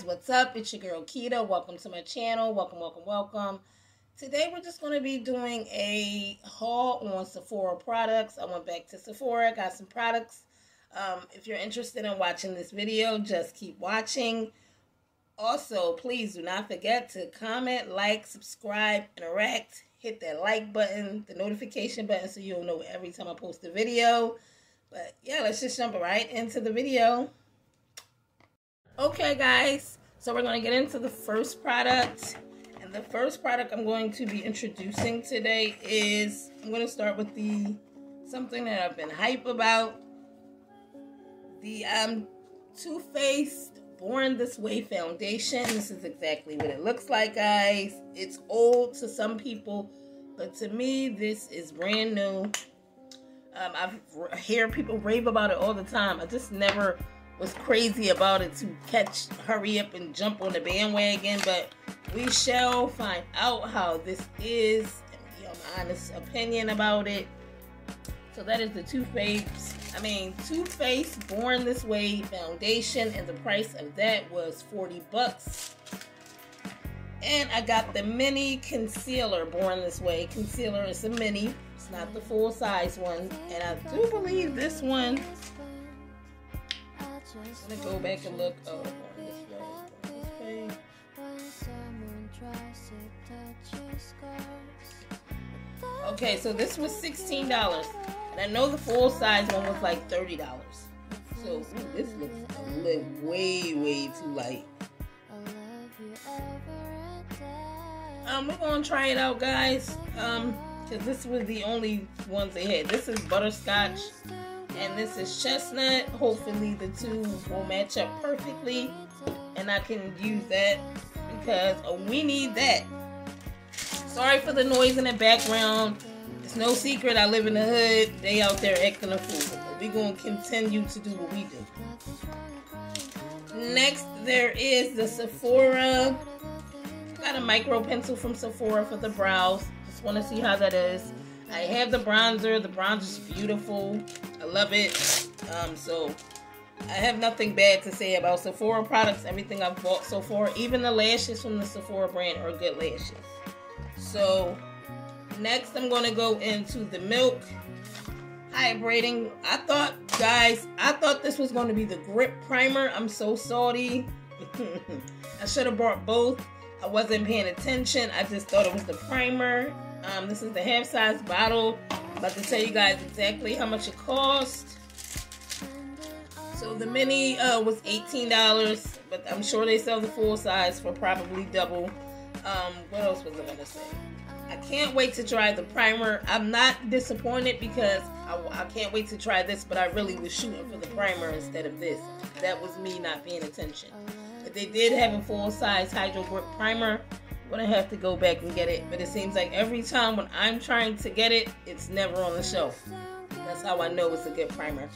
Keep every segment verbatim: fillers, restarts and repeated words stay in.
what's up? It's your girl Keita. Welcome to my channel. Welcome, welcome, welcome. Today we're just going to be doing a haul on Sephora products. I went back to Sephora, got some products. Um, if you're interested in watching this video, just keep watching. Also, please do not forget to comment, like, subscribe, interact. Hit that like button, the notification button, so you'll know every time I post a video. But yeah, let's just jump right into the video. Okay, guys, so we're going to get into the first product. And the first product I'm going to be introducing today is, I'm going to start with the, something that I've been hype about. The um, Too Faced Born This Way foundation. This is exactly what it looks like, guys. It's old to some people, but to me, this is brand new. Um, I hear people rave about it all the time. I just never was crazy about it to catch, hurry up and jump on the bandwagon, but we shall find out how this is and give my honest opinion about it. So that is the Too Faced, I mean, Too Faced Born This Way foundation, and the price of that was forty bucks. And I got the mini concealer Born This Way. Concealer is a mini, it's not the full size one, and I do believe this one, I'm gonna go back and look. Oh, Born This Way, Born This Way. Okay, so this was sixteen dollars. And I know the full size one was like thirty dollars. So, ooh, this looks a little way, way too light. Um, we're gonna try it out, guys. Um, because this was the only ones they had. This is butterscotch. And this is chestnut. Hopefully the two will match up perfectly. And I can use that because oh, we need that. Sorry for the noise in the background. It's no secret I live in the hood. They out there acting a fool. But we're going to continue to do what we do. Next, there is the Sephora. Got a micro pencil from Sephora for the brows. Just want to see how that is. I have the bronzer. The bronzer's beautiful. I love it. Um, so I have nothing bad to say about Sephora products. Everything I've bought so far, even the lashes from the Sephora brand, are good lashes. So next, I'm going to go into the Milk Hydrating. I thought, guys, I thought this was going to be the Grip Primer. I'm so salty. I should have bought both. I wasn't paying attention. I just thought it was the primer. Um, this is the half-size bottle. I'm about to tell you guys exactly how much it cost. So the mini uh, was eighteen dollars, but I'm sure they sell the full size for probably double. Um, what else was I going to say? I can't wait to try the primer. I'm not disappointed because I, I can't wait to try this, but I really was shooting for the primer instead of this. That was me not paying attention. But they did have a full-size Hydro Grip Primer. I'm going to have to go back and get it. But it seems like every time when I'm trying to get it, it's never on the shelf. That's how I know it's a good primer.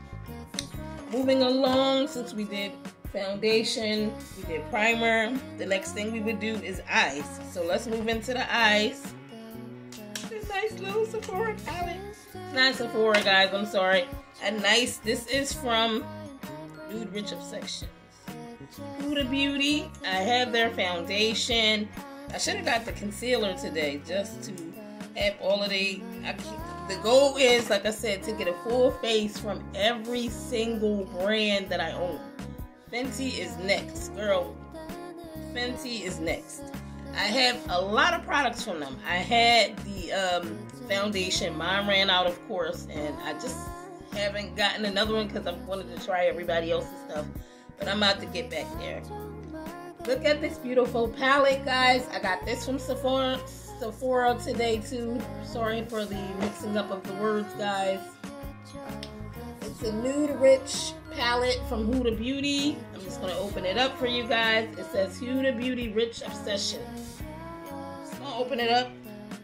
Moving along, since we did foundation, we did primer, the next thing we would do is eyes. So let's move into the eyes. This nice little Sephora palette. It's not Sephora, guys, I'm sorry. A nice, this is from Nude Rich Obsessions. Huda Beauty. I have their foundation. I should have got the concealer today just to have all of the, I the goal is, like I said, to get a full face from every single brand that I own. Fenty is next, girl. Fenty is next. I have a lot of products from them. I had the um, foundation. Mine ran out, of course, and I just haven't gotten another one because I wanted to try everybody else's stuff. But I'm about to get back there. Look at this beautiful palette, guys. I got this from Sephora, Sephora today, too. Sorry for the mixing up of the words, guys. It's a Nude Rich palette from Huda Beauty. I'm just going to open it up for you guys. It says Huda Beauty Rich Obsessions. Just going to open it up.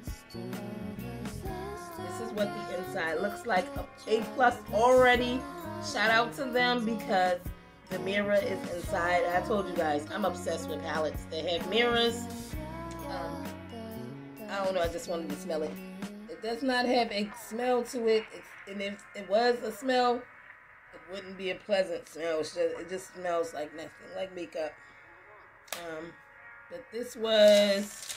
This is what the inside looks like. A plus already. Shout out to them because the mirror is inside. I told you guys, I'm obsessed with palettes. They have mirrors. Um, I don't know, I just wanted to smell it. It does not have a smell to it. It's, and if it was a smell, it wouldn't be a pleasant smell. It's just, it just smells like nothing, like makeup. Um, but this was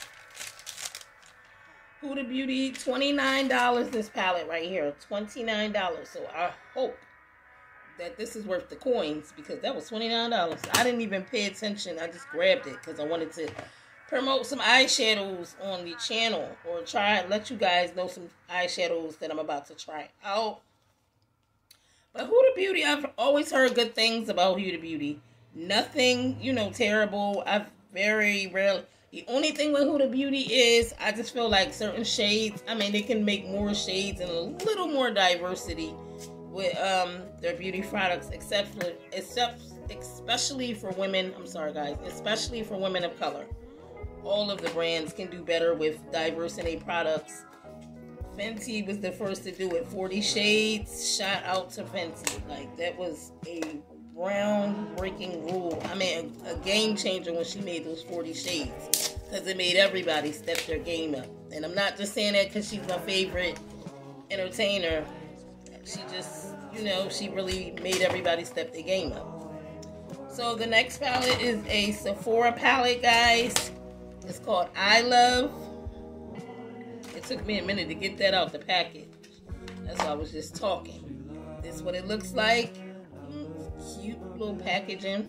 Huda Beauty, twenty-nine dollars this palette right here, twenty-nine dollars. So I hope that this is worth the coins because that was twenty-nine dollars. I didn't even pay attention. I just grabbed it because I wanted to promote some eyeshadows on the channel or try and let you guys know some eyeshadows that I'm about to try out. But Huda Beauty, I've always heard good things about Huda Beauty. Nothing, you know, terrible. I've very rarely... The only thing with Huda Beauty is I just feel like certain shades, I mean, they can make more shades and a little more diversity with um, their beauty products, except for, except, especially for women. I'm sorry, guys. Especially for women of color. All of the brands can do better with diversity products. Fenty was the first to do it. forty shades. Shout out to Fenty. Like, that was a groundbreaking rule. I mean, a, a game changer when she made those forty shades. Because it made everybody step their game up. And I'm not just saying that because she's my favorite entertainer. She just, you know, she really made everybody step their game up. So the next palette is a Sephora palette, guys. It's called I Love. It took me a minute to get that out the package. That's why I was just talking. This is what it looks like. Cute little packaging.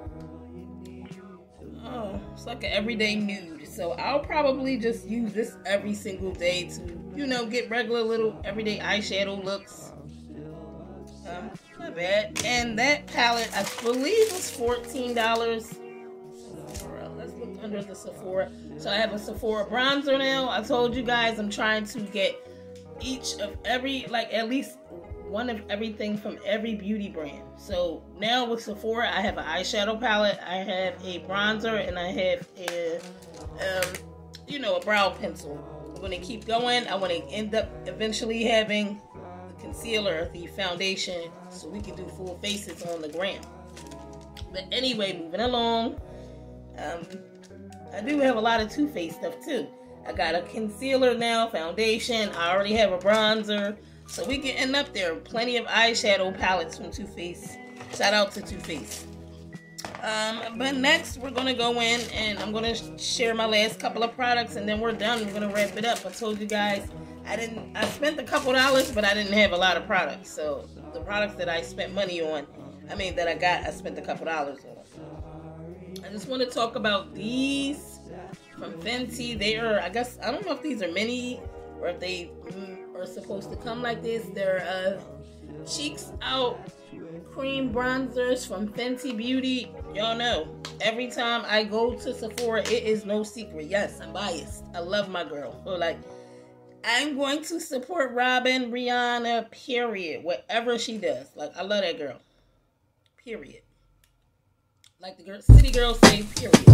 Oh, it's like an everyday nude. So I'll probably just use this every single day to, you know, get regular little everyday eyeshadow looks. Um, not bad. And that palette, I believe, was fourteen dollars. Let's look under the Sephora. So I have a Sephora bronzer now. I told you guys I'm trying to get each of every, like at least one of everything from every beauty brand. So now with Sephora, I have an eyeshadow palette, I have a bronzer, and I have a, um, you know, a brow pencil. I'm going to keep going. I want to end up eventually having the concealer, the foundation, so we can do full faces on the gram. But anyway, moving along. Um, I do have a lot of Too Faced stuff too. I got a concealer now, foundation. I already have a bronzer. So we can end up there. Plenty of eyeshadow palettes from Too Faced. Shout out to Too Faced. Um, but next we're going to go in and I'm going to share my last couple of products and then we're done. We're going to wrap it up. I told you guys I didn't, I spent a couple dollars, but I didn't have a lot of products. So the products that I spent money on, I mean that I got, I spent a couple dollars on. I just want to talk about these from Fenty. They are, I guess, I don't know if these are mini or if they mm, are supposed to come like this. They're uh, Cheeks Out cream bronzers from Fenty Beauty. Y'all know, every time I go to Sephora, it is no secret. Yes, I'm biased. I love my girl. So, like, I'm going to support Robin, Rihanna, period. Whatever she does. Like, I love that girl. Period. Like the girl, city girls say, period.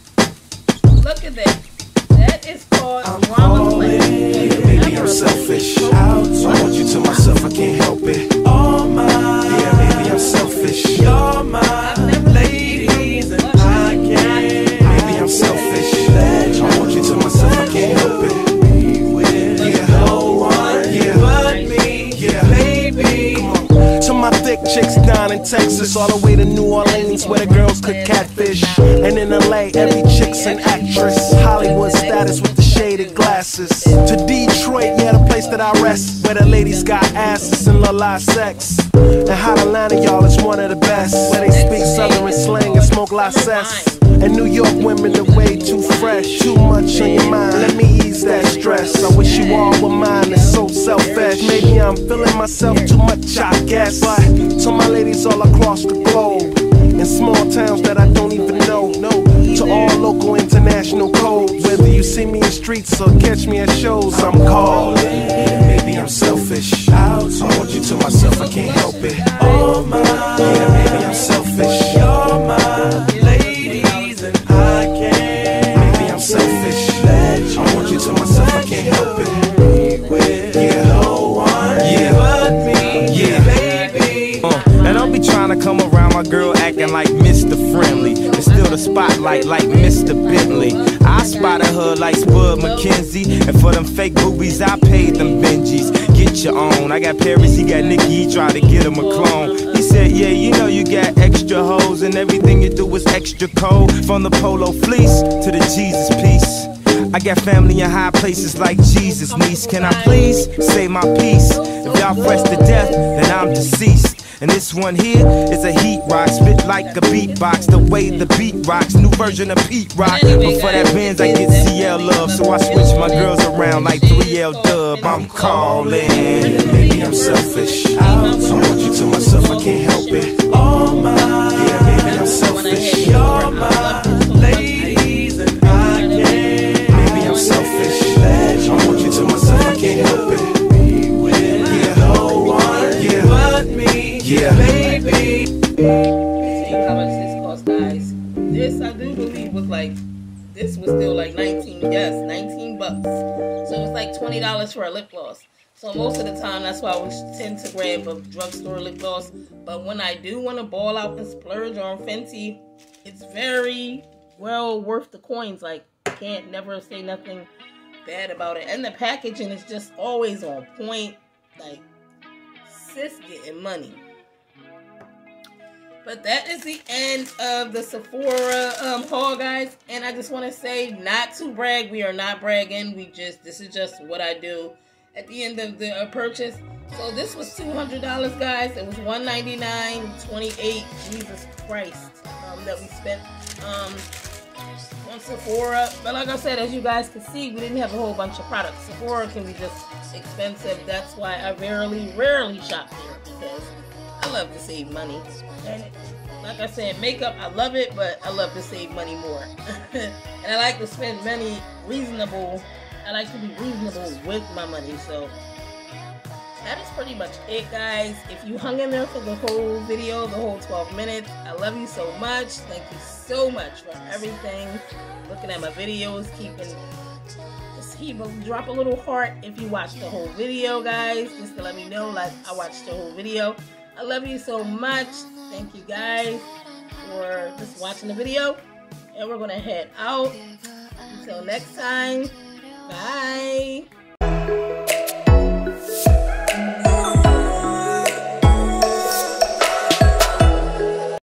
Look at that. That is called Drama Play. Maybe I'm selfish. I want you to myself, I can't help it. Oh my. Yeah, maybe I'm selfish. You're my ladies and I can't. Maybe I'm selfish. I want you to myself, I can't help it. Yeah, no one yeah. but me. Yeah, baby. To my thick chicks down in Texas, all the way to New Orleans where the girls could catfish. And in L A, every chick's an actress. Hollywood status with the shaded glasses. To Detroit, yeah, the place that I rest, where the ladies got asses and la la sex. And Hot Atlanta, y'all, is one of the best, where they speak southern slang and smoke la cess. And New York women are way too fresh. Too much on your mind, let me ease that stress. I wish you all were mine, it's so selfish. Maybe I'm feeling myself too much, I guess. But to my ladies all across the globe, in small towns that I don't even know, no, to all local international codes. Whether you see me in streets or catch me at shows, I'm calling. Maybe I'm selfish. I want you to myself, I can't help it. Oh my, yeah, maybe I'm selfish. You're my ladies and I can't. Maybe I'm selfish. I want you to myself, I can't help it. Yeah, no one yeah. but me. Yeah, baby. Uh, and I'll be trying to come around my girl acting like Mister Friendly. It's still the spotlight like Mister Bentley. I spotted her like Spud McKenzie, and for them fake boobies I paid them Benjis. Get each your own. I got Paris, he got Nicki, he tried to get him a clone. He said, yeah, you know you got extra hoes, and everything you do is extra cold. From the polo fleece to the Jesus piece. I got family in high places like Jesus, niece. Can I please say my piece? If y'all fresh to death, then I'm deceased. And this one here is a heat rock, spit like a beatbox, the way the beat rocks, new version of Pete Rock. But for that Benz I get C L love, so I switch my girls around like three L Dub. I'm calling. Maybe I'm selfish, I want you to myself, I can't help it. Oh my, yeah, maybe I'm selfish. You're my ladies and I can't. Maybe I'm selfish, I want you to myself, I can't help it. Yeah, baby. See how much this cost, guys. This I do believe was like, this was still like nineteen. Yes, nineteen bucks. So it's like twenty dollars for a lip gloss. So most of the time, that's why I would tend to grab a drugstore lip gloss. But when I do want to ball out and splurge on Fenty, it's very well worth the coins. Like, can't never say nothing bad about it. And the packaging is just always on point. Like, sis getting money. But that is the end of the Sephora um, haul, guys. And I just want to say, not to brag. We are not bragging. We just, this is just what I do at the end of the uh, purchase. So this was two hundred dollars, guys. It was one ninety-nine, twenty-eight. Jesus Christ, um, that we spent um, on Sephora. But like I said, as you guys can see, we didn't have a whole bunch of products. Sephora can be just expensive. That's why I rarely, rarely shop there, because I love to save money. And like I said, makeup, I love it, but I love to save money more. And I like to spend money reasonable. I like to be reasonable with my money. So that is pretty much it, guys. If you hung in there for the whole video, the whole twelve minutes, I love you so much. Thank you so much for everything. Looking at my videos, keeping, just keep a, drop a little heart if you watch the whole video, guys, just to let me know, like, I watched the whole video. I love you so much. Thank you guys for just watching the video. And we're going to head out. Until next time. Bye.